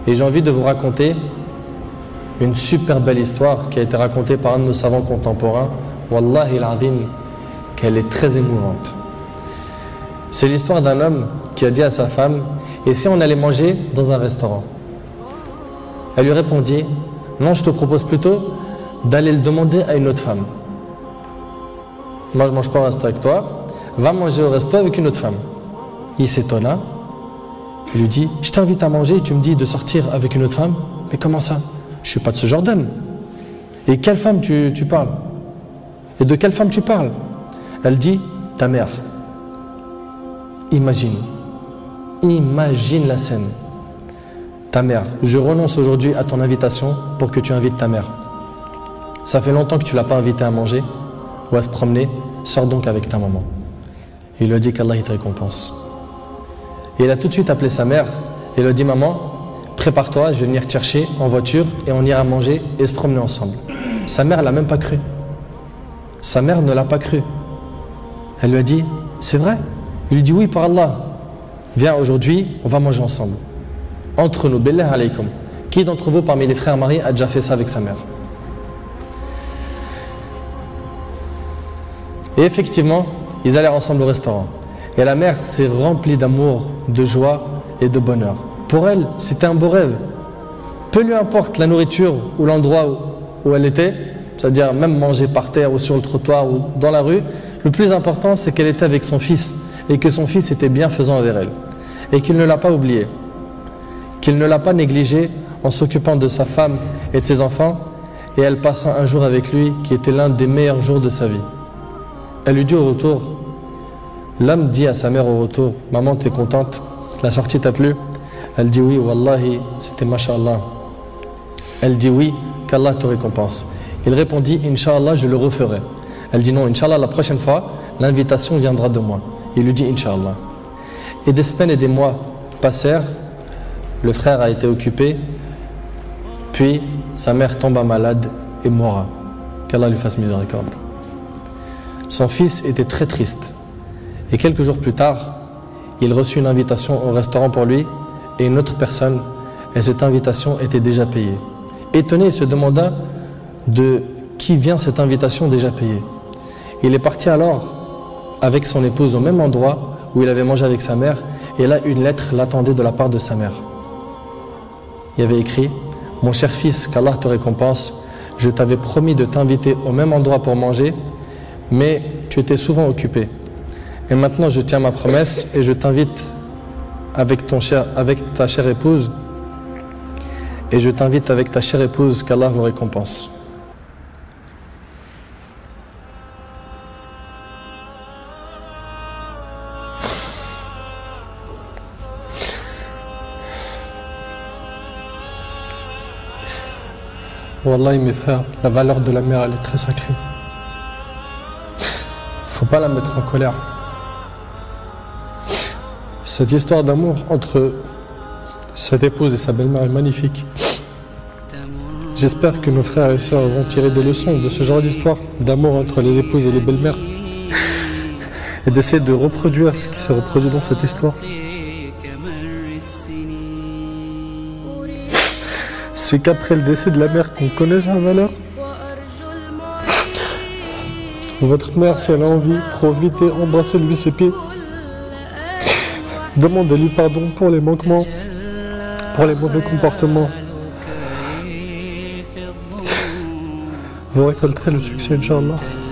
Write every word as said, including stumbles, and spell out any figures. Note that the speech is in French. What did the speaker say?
Et j'ai envie de vous raconter une super belle histoire qui a été racontée par un de nos savants contemporains. Wallahi al-azim, qu'elle est très émouvante. C'est l'histoire d'un homme qui a dit à sa femme: et si on allait manger dans un restaurant? Elle lui répondit: non, je te propose plutôt d'aller le demander à une autre femme. Moi je ne mange pas au resto avec toi, va manger au resto avec une autre femme. Il s'étonna. Il lui dit: je t'invite à manger et tu me dis de sortir avec une autre femme? Mais comment ça? Je ne suis pas de ce genre d'homme. Et quelle femme tu, tu parles? Et de quelle femme tu parles? Elle dit: ta mère. Imagine, imagine la scène. Ta mère, je renonce aujourd'hui à ton invitation pour que tu invites ta mère. Ça fait longtemps que tu ne l'as pas invitée à manger ou à se promener, sors donc avec ta maman. Il lui a dit qu'Allah te récompense. Et il a tout de suite appelé sa mère et lui a dit: maman, prépare-toi, je vais venir te chercher en voiture et on ira manger et se promener ensemble. Sa mère ne l'a même pas cru. Sa mère ne l'a pas cru. Elle lui a dit: c'est vrai? Il lui dit: oui, par Allah. Viens, aujourd'hui, on va manger ensemble. Entre nous, billah alaykum. Qui d'entre vous parmi les frères mariés a déjà fait ça avec sa mère? Et effectivement, ils allèrent ensemble au restaurant. Et la mère s'est remplie d'amour, de joie et de bonheur. Pour elle, c'était un beau rêve. Peu lui importe la nourriture ou l'endroit où, où elle était, c'est-à-dire même manger par terre ou sur le trottoir ou dans la rue, le plus important, c'est qu'elle était avec son fils et que son fils était bienfaisant envers elle. Et qu'il ne l'a pas oublié, qu'il ne l'a pas négligé en s'occupant de sa femme et de ses enfants, et elle passa un jour avec lui qui était l'un des meilleurs jours de sa vie. Elle lui dit au retour, l'homme dit à sa mère au retour: maman, t'es contente? La sortie t'a plu? Elle dit: oui, wallahi, c'était mashallah. Elle dit: oui, qu'Allah te récompense. Il répondit: Inch'Allah, je le referai. Elle dit: non, Inch'Allah, la prochaine fois, l'invitation viendra de moi. Il lui dit: Inch'Allah. Et des semaines et des mois passèrent, le frère a été occupé, puis sa mère tomba malade et mourra. Qu'Allah lui fasse miséricorde. Son fils était très triste. Et quelques jours plus tard, il reçut une invitation au restaurant pour lui et une autre personne, et cette invitation était déjà payée. Étonné, il se demanda de qui vient cette invitation déjà payée. Il est parti alors avec son épouse au même endroit où il avait mangé avec sa mère, et là une lettre l'attendait de la part de sa mère. Il y avait écrit: mon cher fils, qu'Allah te récompense, je t'avais promis de t'inviter au même endroit pour manger, mais tu étais souvent occupé. Et maintenant je tiens ma promesse et je t'invite avec, ton cher, avec ta chère épouse, et je t'invite avec ta chère épouse, qu'Allah vous récompense. Wallahi mes frères, la valeur de la mère, elle est très sacrée. Faut pas la mettre en colère. Cette histoire d'amour entre cette épouse et sa belle-mère est magnifique. J'espère que nos frères et sœurs vont tirer des leçons de ce genre d'histoire d'amour entre les épouses et les belles-mères et d'essayer de reproduire ce qui s'est reproduit dans cette histoire. C'est qu'après le décès de la mère qu'on connaît sa valeur. Votre mère, si elle a envie, profitez, embrassez-lui ses pieds. Demandez-lui pardon pour les manquements, pour les mauvais comportements. Vous récolterez le succès, Inch'Allah.